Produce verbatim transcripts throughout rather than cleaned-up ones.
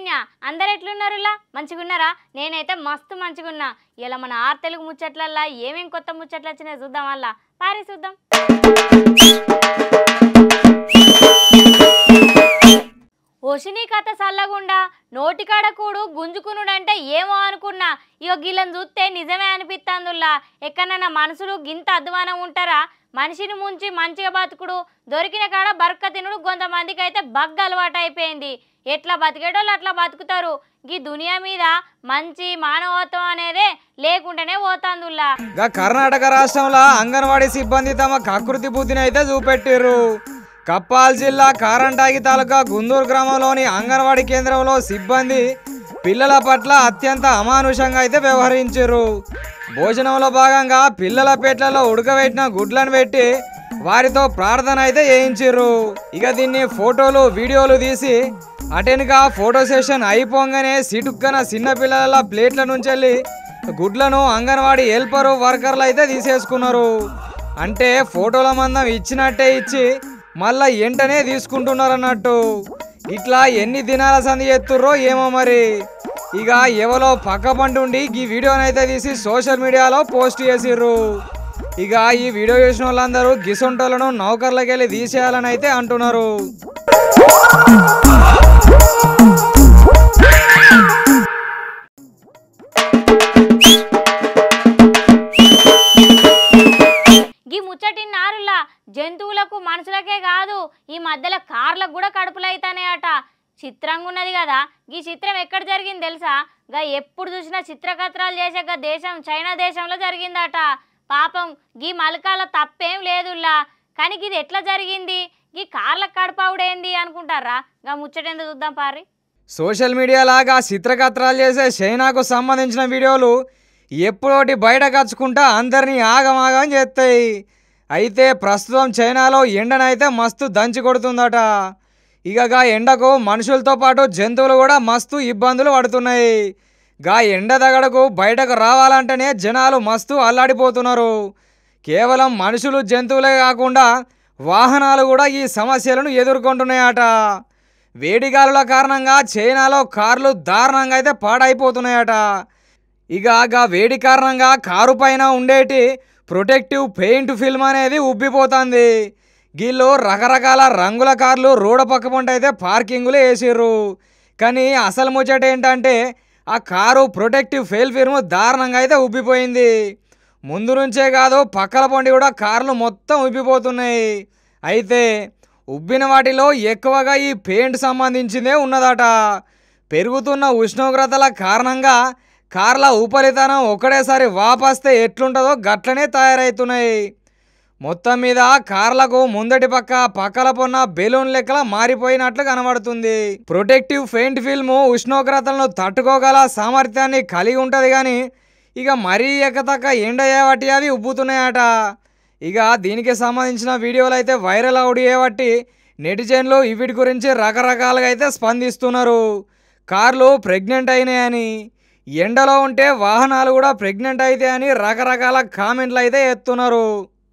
సైన్య అందరు ఎట్లున్నారులా మంచిగున్నారా? నేనైతే మస్తు మంచిగున్నా. ఇలా మన ఆర్ తెలుగు ముచ్చట్లల్లా ఏమేం కొత్త ముచ్చట్లు వచ్చినాయో చూద్దాం. వల్ల పారి చూద్దాం. ఓషిని కథ సల్లగుండా నోటికాడ కూడు గుంజుకునుడంటే ఏమో అనుకున్నా. ఇగో గిళ్ళని చూస్తే నిజమే అనిపిస్తాందుల్లా. ఎక్కడన్నా మనుషులు గింత అధ్వానం ఉంటారా? మనిషిని ముంచి మంచిగా బతుకుడు, దొరికిన కాడ బర్క తినుడు కొంతమందికి అయితే బగ్గ అలవాటు అయిపోయింది. ఎట్లా బతికేటోళ్ళు అట్లా బతుకుతారు. ఈ దునియా మీద మంచి మానవత్వం అనేదే లేకుండానే పోతాందుల్లా. కర్ణాటక రాష్ట్రంలో అంగన్వాడీ సిబ్బంది తమ కకృతి బుద్ధిని అయితే చూపెట్టిర్రు. కప్పాల్ జిల్లా కారంటాగి తాలూకా గుందూరు గ్రామంలోని అంగన్వాడీ కేంద్రంలో సిబ్బంది పిల్లల పట్ల అత్యంత అమానుషంగా అయితే వ్యవహరించారు. భోజనంలో భాగంగా పిల్లల పేట్లలో ఉడకబెట్టిన గుడ్లను పెట్టి వారితో ప్రార్థన అయితే చేయించారు. ఇక దీన్ని ఫోటోలు వీడియోలు తీసి అటెన్గా ఫోటో సెషన్ అయిపోగానే సిటుక్కన చిన్న పిల్లల ప్లేట్ల నుంచి వెళ్ళి గుడ్లను అంగన్వాడీ హెల్పరు వర్కర్లు అయితే తీసేసుకున్నారు. అంటే ఫోటోల మందం ఇచ్చినట్టే ఇచ్చి మళ్ళా వెంటనే తీసుకుంటున్నారు అన్నట్టు. ఇట్లా ఎన్ని దినాల సంధి ఎత్తుర్రో ఏమో మరి. ఇక ఎవరో పక్క పంటుండి ఈ వీడియోనైతే తీసి సోషల్ మీడియాలో పోస్ట్ చేసిర్రు. ఇక ఈ వీడియో చేసిన వాళ్ళందరూ గిసొంటోళ్ళను నౌకర్లకి వెళ్ళి తీసేయాలని అయితే అంటున్నారు. ఈ ముచ్చటిన్నారులా జంతువులకు మనుషులకే కాదు ఈ మధ్యలో కార్లకు కూడా కడుపులు అవుతానేయట. చిత్రంగా ఉన్నది కదా. ఈ చిత్రం ఎక్కడ జరిగింది తెలుసా? గా ఎప్పుడు చూసినా చిత్రకత్రాలు చేసే గా దేశం చైనా దేశంలో జరిగిందట. పాపం గీ మలకాల తప్పేం లేదుల్లా. కానీ ఇది ఎట్లా జరిగింది? ఈ కార్లకు కడుపావుడేంది అనుకుంటారా? గా ముచ్చటేందో చూద్దాం పారి. సోషల్ మీడియా లాగా చిత్రకత్రాలు చేసే చైనాకు సంబంధించిన వీడియోలు ఎప్పుడోటి బయట కచ్చుకుంటా అందరినీ ఆగమాగం చేస్తాయి. అయితే ప్రస్తుతం చైనాలో ఎండనైతే మస్తు దంచి కొడుతుందట. ఇక గా ఎండకు మనుషులతో పాటు జంతువులు కూడా మస్తు ఇబ్బందులు పడుతున్నాయి. గా ఎండ దగడకు బయటకు రావాలంటేనే జనాలు మస్తు అల్లాడిపోతున్నారు. కేవలం మనుషులు జంతువులే కాకుండా వాహనాలు కూడా ఈ సమస్యలను ఎదుర్కొంటున్నాయట. వేడిగాలుల కారణంగా చైనాలో కార్లు దారుణంగా అయితే పాడైపోతున్నాయట. ఇక గా వేడి కారణంగా కారు పైన ఉండేటి ప్రొటెక్టివ్ పెయింట్ ఫిల్మ్ అనేది ఉబ్బిపోతుంది. వీళ్ళు రకరకాల రంగుల కార్లు రోడ్డు పక్క పంట అయితే పార్కింగ్లో వేసిర్రు. కానీ అసలు ముచ్చట ఏంటంటే ఆ కారు ప్రొటెక్టివ్ ఫెయిల్ ఫిల్మ్ దారుణంగా అయితే ఉబ్బిపోయింది. ముందు నుంచే కాదు పక్కల పండి కూడా కార్లు మొత్తం ఉబ్బిపోతున్నాయి. అయితే ఉబ్బిన వాటిలో ఎక్కువగా ఈ పెయింట్ సంబంధించిందే ఉన్నదట. పెరుగుతున్న ఉష్ణోగ్రతల కారణంగా కార్ల ఉపరితనం ఒకటేసారి వాపస్తే ఎట్లుంటుందో గట్లనే తయారవుతున్నాయి. మొత్తం మీద కార్లకు ముందటి పక్క పక్కల పొన్న బెలూన్ లెక్కల మారిపోయినట్లు కనబడుతుంది. ప్రొటెక్టివ్ పెయింట్ ఫిల్మ్ ఉష్ణోగ్రతలను తట్టుకోగల సామర్థ్యాన్ని కలిగి ఉంటుంది. కానీ ఇక మరీ ఎక్కతక్క ఎండ చేయబట్టి అవి ఉబ్బుతున్నాయట. ఇక దీనికి సంబంధించిన వీడియోలు అయితే వైరల్ అవుడియబట్టి నెటిజన్లు వీటి గురించి రకరకాలుగా అయితే స్పందిస్తున్నారు. కార్లు ప్రెగ్నెంట్ అయినాయని, ఎండలో ఉంటే వాహనాలు కూడా ప్రెగ్నెంట్ అయితే అని రకరకాల కామెంట్లు అయితే ఎత్తున్నారు.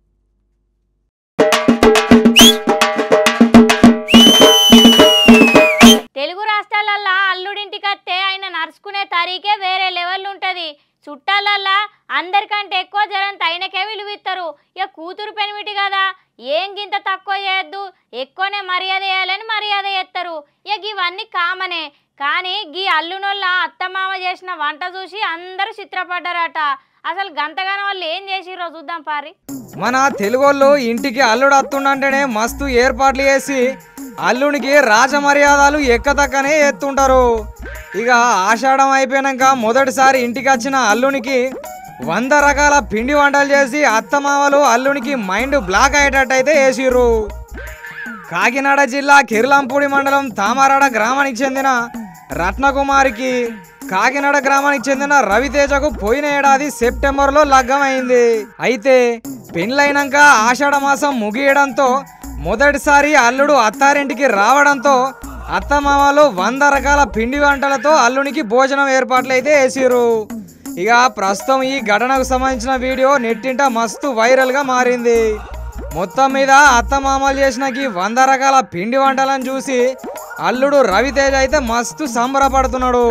తెలుగు రాష్ట్రాలల్లా అల్లుడింటికి వస్తే ఆయన నడుచుకునే తరీకే వేరే లెవెల్ ఉంటుంది. చుట్టాలల్లా అందరికంటే ఎక్కువ జరంత ఆయనకే విలువిస్తారు. ఇక కూతురు పెనిమిటి కదా, ఏం గింత తక్కువ చేయొద్దు, ఎక్కువనే మర్యాద చేయాలని మర్యాద చేస్తారు. ఇక ఇవన్నీ కామనే. కానీ గీ అల్లునోళ్ళ అత్తమామ చేసిన వంట చూసి అందరూ చిత్రపడ్డారట. అసలు గంతగానం వాళ్ళు ఏం చేసిర్రో చూద్దాం పారి. మన తెలుగోళ్ళు ఇంటికి అల్లుడు అత్తుండంటేనే మస్తు ఏర్పాట్లు చేసి అల్లునికి రాజమర్యాదలు ఎక్కతక్కనే ఎత్తుంటారు. ఇక ఆషాఢం అయిపోయాక మొదటిసారి ఇంటికి వచ్చిన అల్లునికి వంద రకాల పిండి వంటలు చేసి అత్తమామలు అల్లునికి మైండ్ బ్లాక్ అయ్యేటట్టు అయితే వేసిర్రు. కాకినాడ జిల్లా కిర్లంపూడి మండలం తామరాడ గ్రామానికి చెందిన రత్నకుమారికి కాకినాడ గ్రామానికి చెందిన రవితేజకు పోయిన ఏడాది సెప్టెంబర్లో లగ్గమైంది. అయితే పెళ్ళైనాక ఆషాఢ మాసం ముగియడంతో మొదటిసారి అల్లుడు అత్తారింటికి రావడంతో అత్తమామలు వంద రకాల పిండి వంటలతో అల్లునికి భోజనం ఏర్పాట్లు అయితే వేసిర్రు. ఇక ప్రస్తుతం ఈ ఘటనకు సంబంధించిన వీడియో నెట్టింట మస్తు వైరల్గా మారింది. మొత్తం మీద అత్తమామలు చేసిన ఈ వంద రకాల పిండి వంటలను చూసి అల్లుడు రవితేజ అయితే మస్తు సంబరపడుతున్నాడు.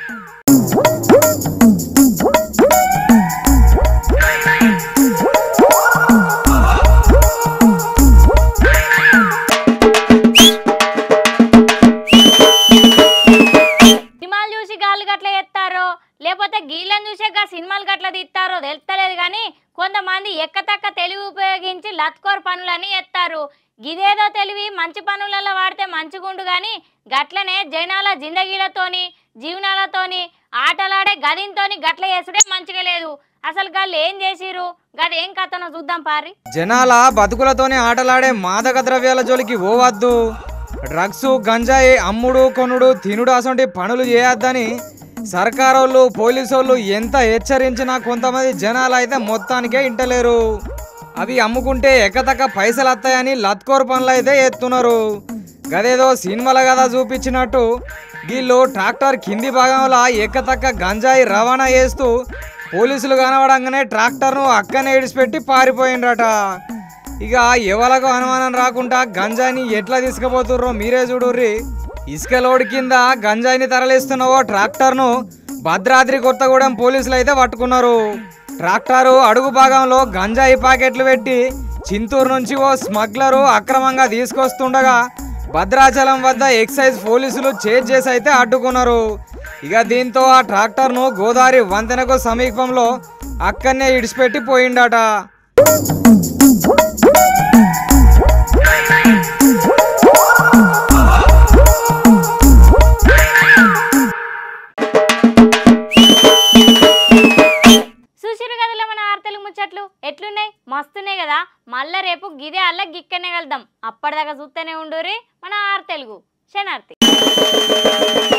సినిమాలు చూసి గాళ్ళు గట్ల ఎత్తారో లేకపోతే గీళ్ళని చూసే గా సినిమాలు గట్ల తీస్తారో తెలుస్తలేదు కానీ కొంతమంది ఎక్కతక్క తెలివి ఉపయోగించి లత్కోర్ పనులని ఎత్తారు. గిదేదో తెలివి మంచి పనులలో వాడితే మంచిగుండు కానీ గట్లనే జనాల జిందగీలతోని జీవనాలతోని ఆటలాడే గదింతోని గట్ల చేసుడే మంచిగా లేదు. అసలు గాళ్ళు ఏం చేసిరు గదేం కథనో చూద్దాం పారి. జనాల బతుకులతోనే ఆటలాడే మాదక ద్రవ్యాల జోలికి పోవద్దు, డ్రగ్స్ గంజాయి అమ్ముడు కొనుడు తినుడు అసంటి పనులు చేయొద్దని సర్కారోళ్ళు పోలీసోళ్ళు ఎంత హెచ్చరించినా కొంతమంది జనాలు అయితే మొత్తానికే ఇంటలేరు. అవి అమ్ముకుంటే ఎక్కతక్క పైసలు వస్తాయని లత్కోర్ పనులు అయితే ఎత్తున్నారు. గదేదో సినిమాల కదా చూపించినట్టు వీళ్ళు ట్రాక్టర్ కింది భాగంలో ఎక్కతక్క గంజాయి రవాణా చేస్తూ పోలీసులు కనబడంగానే ట్రాక్టర్ను అక్కనే ఇడిచిపెట్టి పారిపోయిండ్రట. ఇక ఎవలకు అనుమానం రాకుండా గంజాయిని ఎట్లా తీసుకుపోతుర్రో మీరే చూడుర్రి. ఇసుక లోడ్ కింద గంజాయిని తరలిస్తున్న ఓ ట్రాక్టర్ను భద్రాద్రి కొత్తగూడెం పోలీసులు అయితే పట్టుకున్నారు. ట్రాక్టరు అడుగు భాగంలో గంజాయి ప్యాకెట్లు పెట్టి చింతూరు నుంచి ఓ స్మగ్లరు అక్రమంగా తీసుకొస్తుండగా భద్రాచలం వద్ద ఎక్సైజ్ పోలీసులు చేజ్ చేసి అయితే అడ్డుకున్నారు. ఇక దీంతో ఆ ట్రాక్టర్ను గోదావరి వంతెనకు సమీపంలో అక్కడనే ఇడిచిపెట్టి పోయిండట. ముచ్చట్లు ఎట్లున్నాయి? మస్తున్నాయి కదా. మళ్ళా రేపు గిదే అల్ల గిక్కనే కలుద్దాం. అప్పటిదాకా చూస్తూనే ఉండుర్రి మన ఆర్ తెలుగు. శనార్థి.